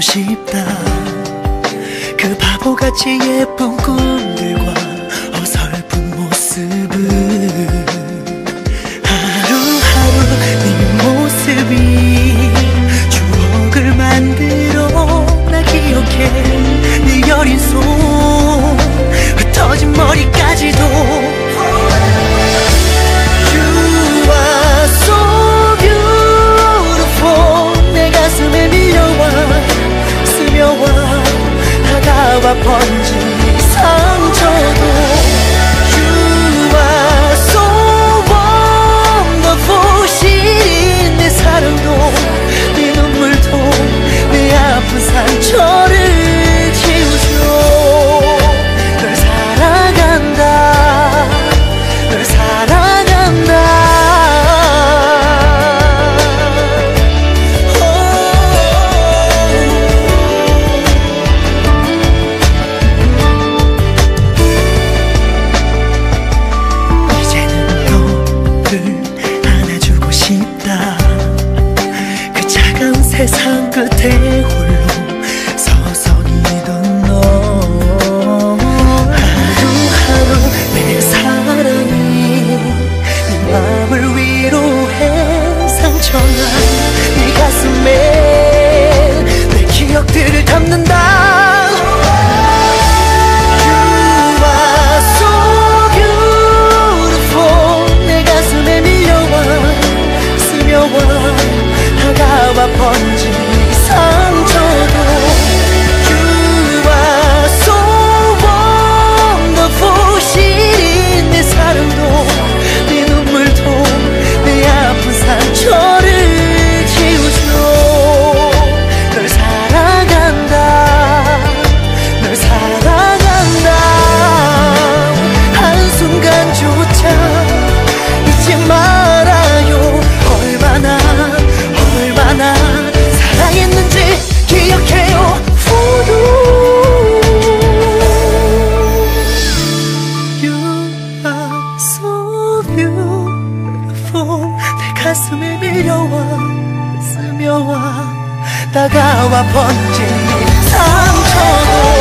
싶다. 그 바보같이 예쁜 꿈들과 어설픈 모습을 하루하루 네 모습이 추억을 만들어 나 기억해. 네 여린 손 흩어진 머리까지도 다가와 번진 상처도 You are so wonderful. 시린 내 사랑도 네 눈물도 내 아픈 상처를 지우죠. 널 사랑한다, 널 사랑한다. 세상 끝에 홀로 서성이던 너, 하루하루 내 사랑이 네 맘을 위로해. 상처난 네 가슴에 내 기억들을 담는다. You are so beautiful. 내 가슴에 밀려와 스며와 다가와 번진 상처도 You are so wonderful. 시린 내 사랑도 네 눈물도 내 아픈 상처를 지우죠. 널 사랑한다, 널 사랑한다. 한순간조차 잊지 말아요. 얼마나 사랑했는지 기억해요. For you are so beautiful. 내 가슴에 밀려와 스며와 다가와 번진 상처도